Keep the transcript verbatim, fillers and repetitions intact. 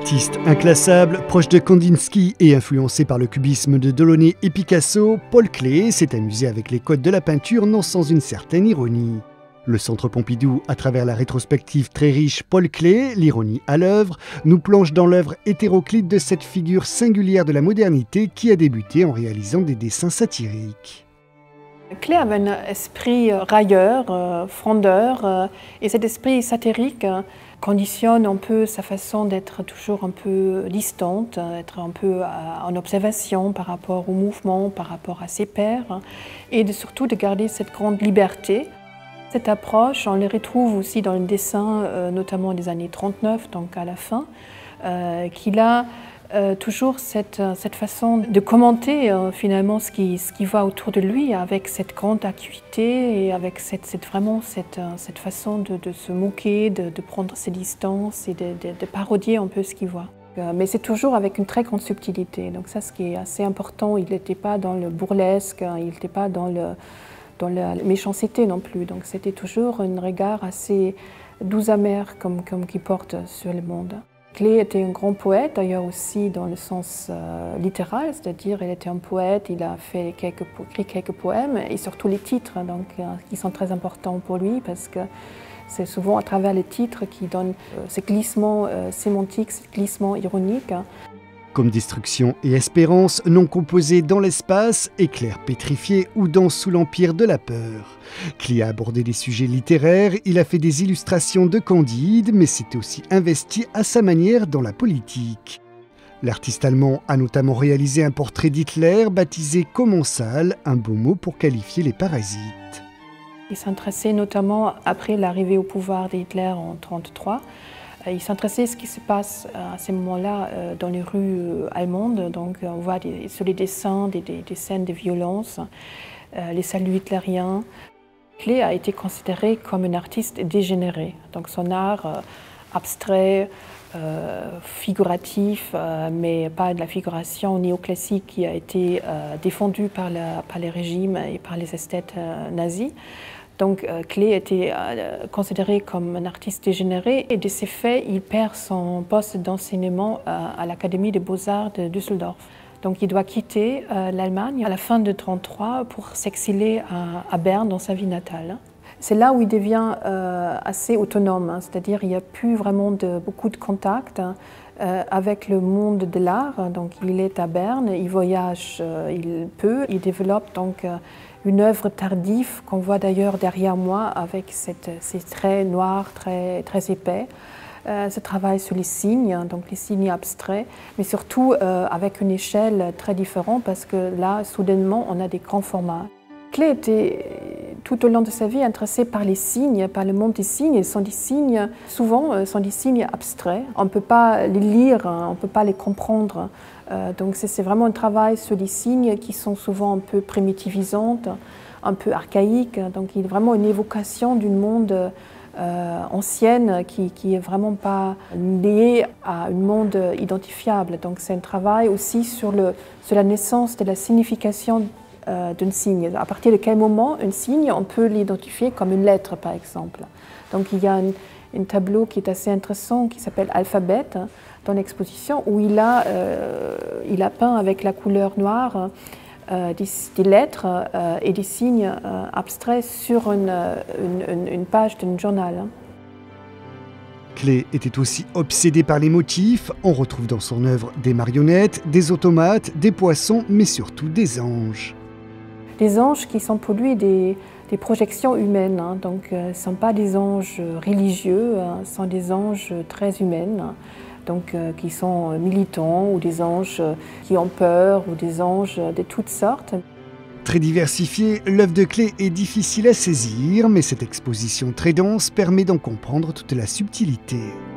Artiste inclassable, proche de Kandinsky et influencé par le cubisme de Delaunay et Picasso, Paul Klee s'est amusé avec les codes de la peinture non sans une certaine ironie. Le Centre Pompidou, à travers la rétrospective très riche Paul Klee, l'ironie à l'œuvre, nous plonge dans l'œuvre hétéroclite de cette figure singulière de la modernité qui a débuté en réalisant des dessins satiriques. Klee avait un esprit railleur, euh, frondeur, euh, et cet esprit satirique euh, conditionne un peu sa façon d'être toujours un peu distante, être un peu en observation par rapport au mouvement, par rapport à ses pairs, et de, surtout de garder cette grande liberté. Cette approche, on les retrouve aussi dans le dessin, euh, notamment des années trente-neuf, donc à la fin, euh, qu'il a euh, toujours cette, cette façon de commenter euh, finalement ce qui, ce qui va autour de lui avec cette grande acuité et avec cette, cette, vraiment cette, cette façon de, de se moquer, de, de prendre ses distances et de, de, de parodier un peu ce qu'il voit. Mais c'est toujours avec une très grande subtilité, donc ça ce qui est assez important, il n'était pas dans le burlesque, il n'était pas dans le dans la méchanceté non plus. Donc c'était toujours un regard assez doux amer comme, comme qu'il porte sur le monde. Klee était un grand poète, d'ailleurs aussi dans le sens euh, littéral, c'est-à-dire il était un poète, il a fait quelques, écrit quelques poèmes et surtout les titres donc, euh, qui sont très importants pour lui parce que c'est souvent à travers les titres qui donnent euh, ces glissements euh, sémantiques, ces glissements ironiques. Comme destruction et espérance, non composés dans l'espace, éclairs pétrifiés ou danse sous l'empire de la peur. Klee a abordé des sujets littéraires, il a fait des illustrations de Candide, mais s'est aussi investi à sa manière dans la politique. L'artiste allemand a notamment réalisé un portrait d'Hitler baptisé Commensal, un beau mot pour qualifier les parasites. Il s'intéressait notamment après l'arrivée au pouvoir d'Hitler en mille neuf cent trente-trois. Il s'intéressait à ce qui se passe à ces moments-là dans les rues allemandes. Donc on voit des, sur les dessins des, des, des scènes de violence, les saluts hitlériens. Klee a été considéré comme un artiste dégénéré. Donc son art abstrait, euh, figuratif, euh, mais pas de la figuration néoclassique qui a été euh, défendue par, la, par les régimes et par les esthètes euh, nazis. Donc euh, Klee était euh, considéré comme un artiste dégénéré et de ces faits, il perd son poste d'enseignement euh, à l'Académie des Beaux-Arts de Düsseldorf. Donc il doit quitter euh, l'Allemagne à la fin de mille neuf cent trente-trois pour s'exiler à, à Berne dans sa ville natale. C'est là où il devient euh, assez autonome, hein, c'est-à-dire il n'y a plus vraiment de, beaucoup de contacts hein, euh, avec le monde de l'art. Donc il est à Berne, il voyage, euh, il peut, il développe donc euh, une œuvre tardive qu'on voit d'ailleurs derrière moi avec cette, ces traits noirs très, très épais. Euh, ce travail sur les signes, donc les signes abstraits, mais surtout euh, avec une échelle très différente parce que là, soudainement, on a des grands formats. Klee était tout au long de sa vie intéressé par les signes, par le monde des signes. Ils sont des signes, souvent, euh, sont des signes abstraits. On ne peut pas les lire, hein, on ne peut pas les comprendre. Euh, donc c'est vraiment un travail sur les signes qui sont souvent un peu primitivisants, un peu archaïques. Donc il y a vraiment une évocation d'un monde euh, ancienne qui, qui est vraiment pas lié à un monde identifiable. Donc c'est un travail aussi sur, le, sur la naissance de la signification euh, d'un signe. À partir de quel moment un signe, on peut l'identifier comme une lettre, par exemple. Donc il y a un, un tableau qui est assez intéressant qui s'appelle Alphabet dans l'exposition où il a, euh, il a peint avec la couleur noire euh, des, des lettres euh, et des signes euh, abstraits sur une, une, une page d'un journal. Klee était aussi obsédé par les motifs. On retrouve dans son œuvre des marionnettes, des automates, des poissons, mais surtout des anges. Des anges qui sont pour lui des, des projections humaines, hein. Donc euh, ce ne sont pas des anges religieux, hein, ce sont des anges très humaines. Donc, euh, qui sont militants ou des anges qui ont peur ou des anges de toutes sortes. Très diversifiée, l'œuvre de Klee est difficile à saisir, mais cette exposition très dense permet d'en comprendre toute la subtilité.